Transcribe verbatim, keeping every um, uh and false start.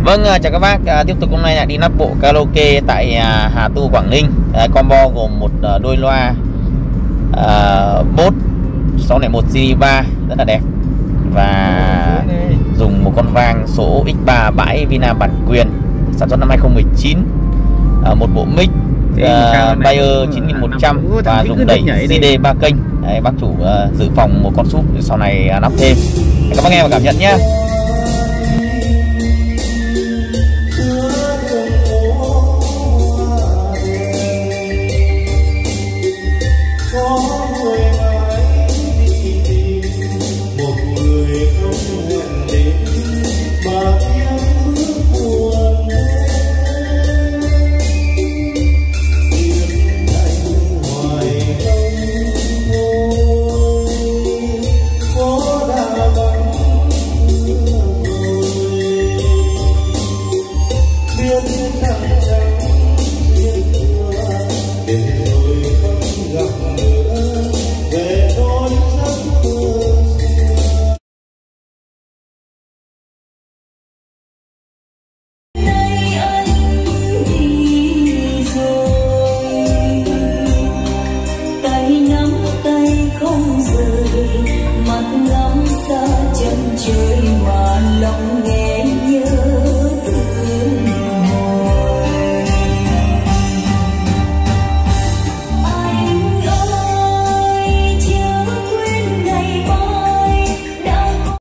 Vâng, chào các bác, à, tiếp tục hôm nay lại đi nắp bộ karaoke tại à, Hà Tu, Quảng Ninh. à, Combo gồm một à, đôi loa à, Bose sáu không một series ba rất là đẹp. Và dùng một con vang số X ba bãi Vina bản quyền sản xuất năm hai không một chín. à, Một bộ mic uh, Bayer chín nghìn một trăm và dùng đẩy xê đê ba kênh. Đấy, bác chủ uh, dự phòng một con súp sau này uh, nắp thêm. Các bác nghe và cảm nhận nhé.